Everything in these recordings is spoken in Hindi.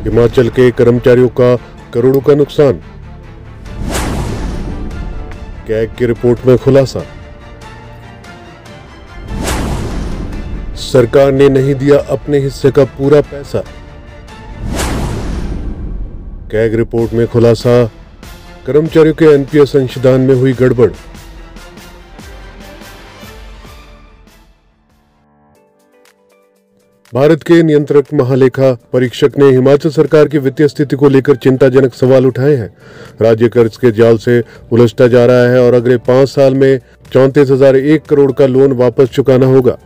हिमाचल के कर्मचारियों का करोड़ों का नुकसान। कैग की रिपोर्ट में खुलासा। सरकार ने नहीं दिया अपने हिस्से का पूरा पैसा। कैग रिपोर्ट में खुलासा, कर्मचारियों के एनपीएस अंशदान में हुई गड़बड़। भारत के नियंत्रक महालेखा परीक्षक ने हिमाचल सरकार की वित्तीय स्थिति को लेकर चिंताजनक सवाल उठाए हैं। राज्य कर्ज के जाल से उलझता जा रहा है और अगले 5 साल में 34,001 करोड़ का लोन वापस चुकाना होगा।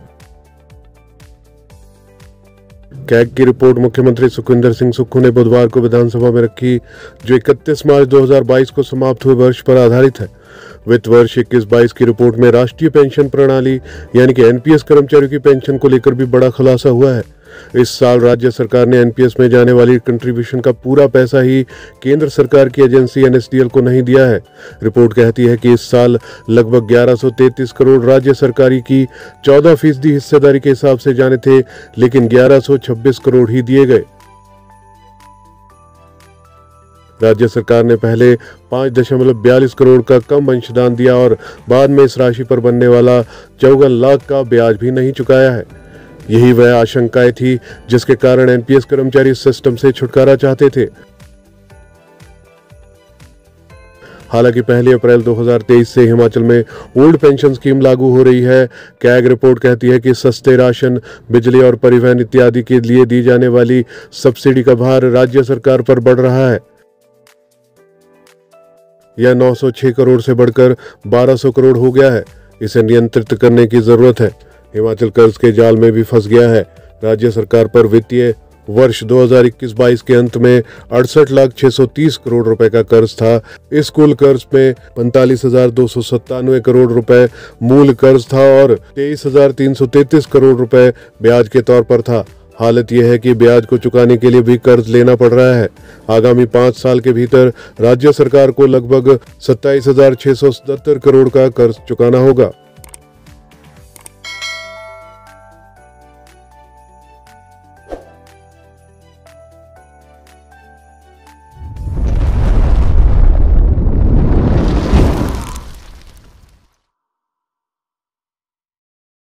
कैग की रिपोर्ट मुख्यमंत्री सुखविंदर सिंह सुक्खू ने बुधवार को विधानसभा में रखी, जो 31 मार्च 2022 को समाप्त हुए वर्ष पर आधारित है। वित्त वर्ष 21-22 की रिपोर्ट में राष्ट्रीय पेंशन प्रणाली यानी कि एनपीएस कर्मचारियों की पेंशन को लेकर भी बड़ा खुलासा हुआ है। इस साल राज्य सरकार ने एनपीएस में जाने वाली कंट्रीब्यूशन का पूरा पैसा ही केंद्र सरकार की एजेंसी एनएसडीएल को नहीं दिया है। रिपोर्ट कहती है कि इस साल लगभग 1133 करोड़ राज्य सरकारी की 14% हिस्सेदारी के हिसाब से जाने थे, लेकिन 1126 करोड़ ही दिए गए। राज्य सरकार ने पहले 5.42 करोड़ का कम अंशदान दिया और बाद में इस राशि पर बनने वाला 54 लाख का ब्याज भी नहीं चुकाया है। यही वह आशंकाएं थी जिसके कारण एनपीएस कर्मचारी इस सिस्टम से छुटकारा चाहते थे। हालांकि 1 अप्रैल 2023 से हिमाचल में ओल्ड पेंशन स्कीम लागू हो रही है। कैग रिपोर्ट कहती है कि सस्ते राशन, बिजली और परिवहन इत्यादि के लिए दी जाने वाली सब्सिडी का भार राज्य सरकार पर बढ़ रहा है। यह 906 करोड़ से बढ़कर 1200 करोड़ हो गया है। इसे नियंत्रित करने की जरूरत है। हिमाचल कर्ज के जाल में भी फंस गया है। राज्य सरकार पर वित्तीय वर्ष 2021-22 के अंत में 68,630 करोड़ रुपए का कर्ज था। इस कुल कर्ज में 45,297 करोड़ रुपए मूल कर्ज था और 23,333 करोड़ रुपए ब्याज के तौर पर था। हालत यह है कि ब्याज को चुकाने के लिए भी कर्ज लेना पड़ रहा है। आगामी 5 साल के भीतर राज्य सरकार को लगभग 27,677 करोड़ का कर्ज चुकाना होगा।